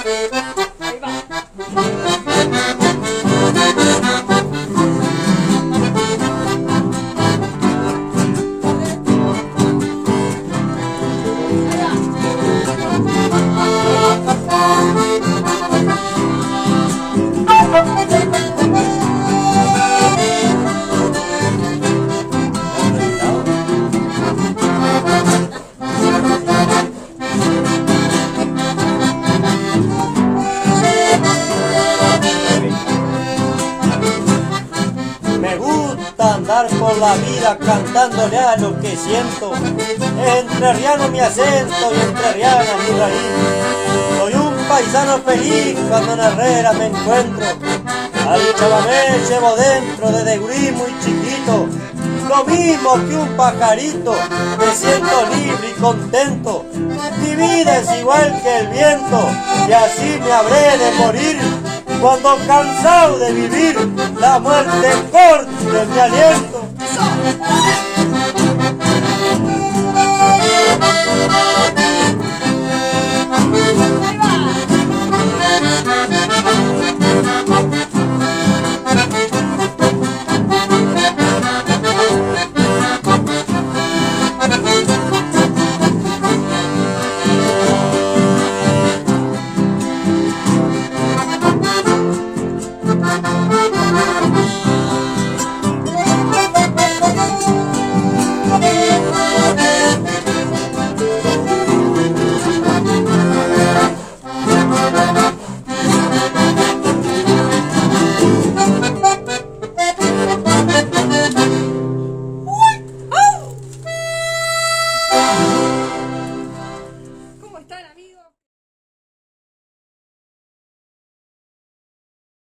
Ahí va. Me gusta andar por la vida cantándole a lo que siento. Es entrerriano mi acento y entrerriana mi raíz. Soy un paisano feliz cuando en Herrera me encuentro. Al chamamé llevo dentro desde gurí muy chiquito. Lo mismo que un pajarito, me siento libre y contento. Mi vida es igual que el viento y así me habré de morir. Cuando cansado de vivir, la muerte corte mi aliento.